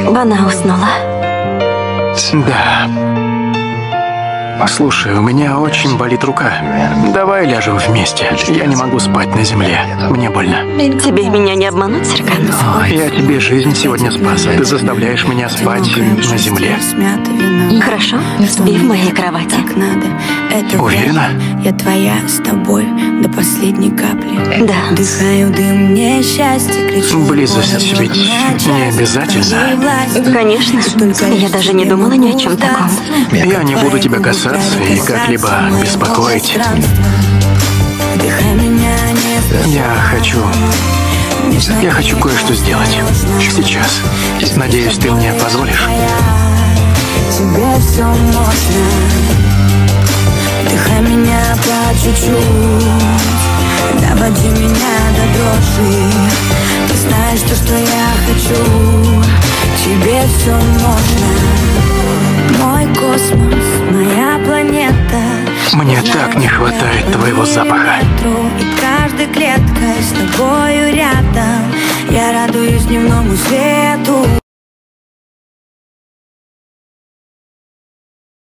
Она уснула. Да. Слушай, у меня очень болит рука. Давай ляжем вместе. Я не могу спать на земле. Мне больно. Тебе меня не обмануть, Серкан? Я тебе жизнь сегодня спас. Ты заставляешь меня спать на земле. Хорошо, спи в моей кровати. Уверена? Я твоя с тобой до последней капли. Да. Дыхаю дым, мне счастье, кричу. Близость ведь не обязательно. Конечно. Я даже не думала ни о чем таком. Я не буду тебя касаться и как-либо беспокоить. Я хочу кое-что сделать. Сейчас. Надеюсь, ты мне позволишь? Тебе все можно. Вдыхай меня по чуть-чуть. Доводи меня до дрожи. Ты знаешь то, что я хочу. Тебе все можно. Мой космос, моя планета. Мне так не хватает твоего запаха. И каждой клеткой с тобою рядом я радуюсь дневному свету.